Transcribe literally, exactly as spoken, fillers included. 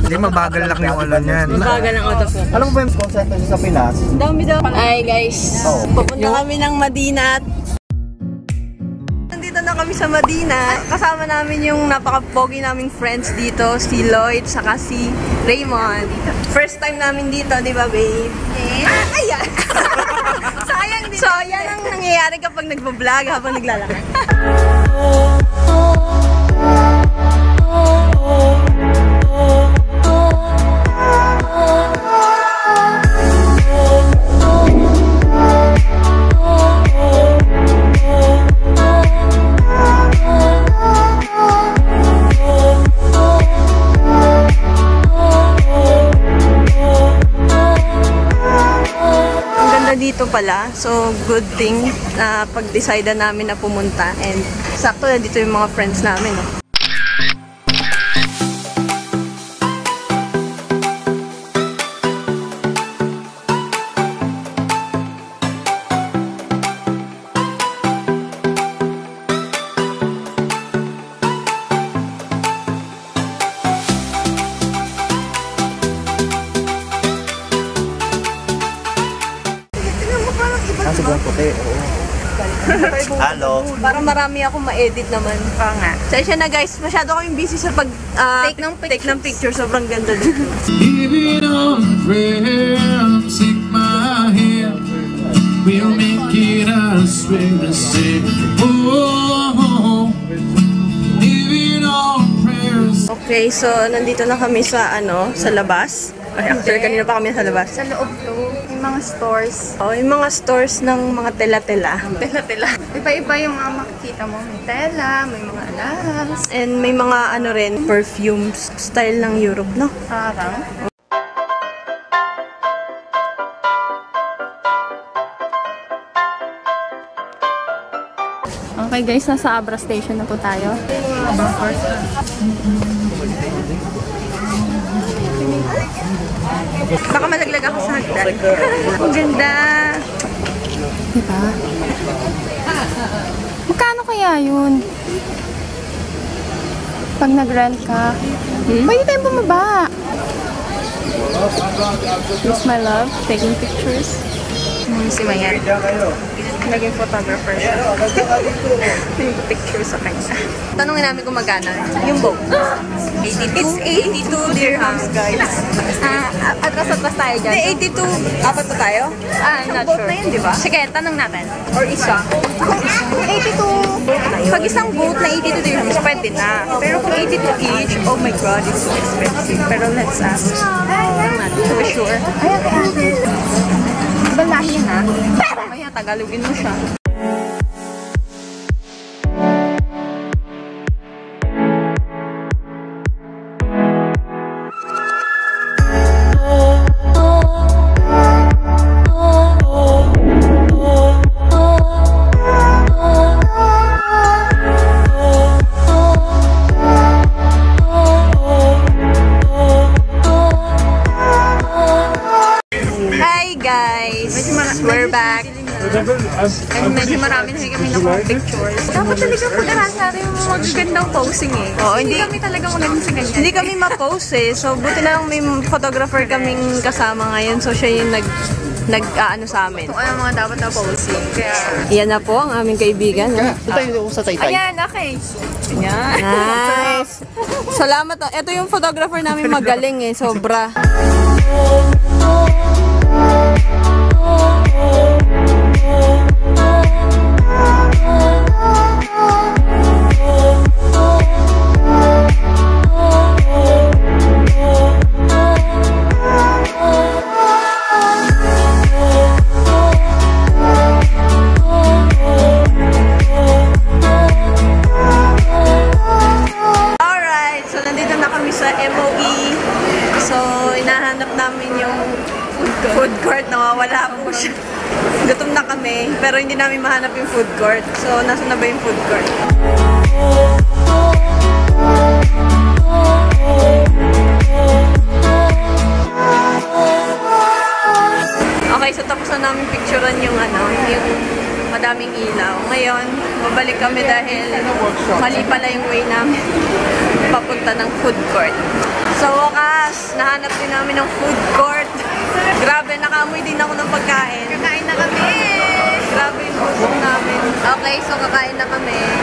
Hindi, mabagal lang yung ano niyan. Mabagal ang autofocus. Alam mo ba yung concept nyo sa Pinas? Dami daw. Ay guys, pupunta kami ng Madinat. Nandito na kami sa Madinat. Kasama namin yung napaka-pogi naming friends dito. Si Lloyd, saka si Raymond. First time namin dito, di ba babe? Yeah. Ah, ayan! Sayang din. So, yan ang nangyayari kapag nagpa-vlog habang naglalakad. Dito pala, so good thing na uh, pag-decide namin na pumunta and sakto na dito yung mga friends namin. No? Sobrang puti, oo. Hello. Para marami ako ma-edit naman. Pa nga. Sensya na guys, masyado kaming busy sa pag uh, take, ng take ng picture. Sobrang ganda dito. Even on prayer, take my hand. We'll make it a swing and sing. Oh, even on prayers. Okay, so nandito na kami sa ano, sa labas. Ay, after kanina pa kami sa labas. Sa loob to. Mga stores. Oh, yung mga stores ng mga tela-tela. Tela-tela. Iba-iba yung mga makikita mo. May tela, may mga alas. And may mga ano rin, perfumes. Style ng Europe, no? Parang. Okay guys, nasa Abra Station na po tayo. Baka malaglag ako sa hagdan. Ang ganda! Diba? Magkano kaya yun? Pag nag-rent ka, hmm? Pwede tayong bumaba. Miss my love, taking pictures. Hmm, si Mayan. Naging photographer siya. Yung picture sa kanya. Tanungin namin kung magkano. Yung boat. eighty-two. It's eighty-two dirhams, guys. Ah, atras-atras tayo dyan. Hindi, eighty-two. Apat pa tayo? Ah, I'm not sure. Na yun, diba? Sige, tanong natin. Or isa. eighty-two. Pag isang boat na eighty-two dirhams, pwede na. Pero kung eighty-two each, oh my god, it's so expensive. Pero let's ask. To be sure. Ay, okay. Balahin ha? Kaya Tagalogin mo siya. We're back. And medyo marami na kami nakuha pictures. Dapat talaga pag-aralan natin yung magagandang posing eh. Oo, hindi kami talaga magandang sa ganyan. Hindi kami ma-pose eh. So, buti na lang may photographer kaming kasama ngayon. So, siya yung nag nag-aano sa amin. Kung ano mga dapat na posing. Kaya... Iyan na po ang aming kaibigan. Ito tayo sa Taytay. Ayan, okay. Ayan. Nice. Salamat. Ito yung photographer namin magaling eh. Sobra. Food court, nawawala po siya. Gutom na kami, pero hindi namin mahanap yung food court. So, nasa na ba yung food court? Okay, so tapos na namin picturean yung ano, yung madaming ilaw. Ngayon, babalik kami dahil mali pala yung way namin. papunta ng food court. Sa wakas, nahanap din namin ng food court. Grabe, nakaamoy din ako ng pagkain. Kakain na kami! Grabe yung gutom namin. Okay, so kakain na kami.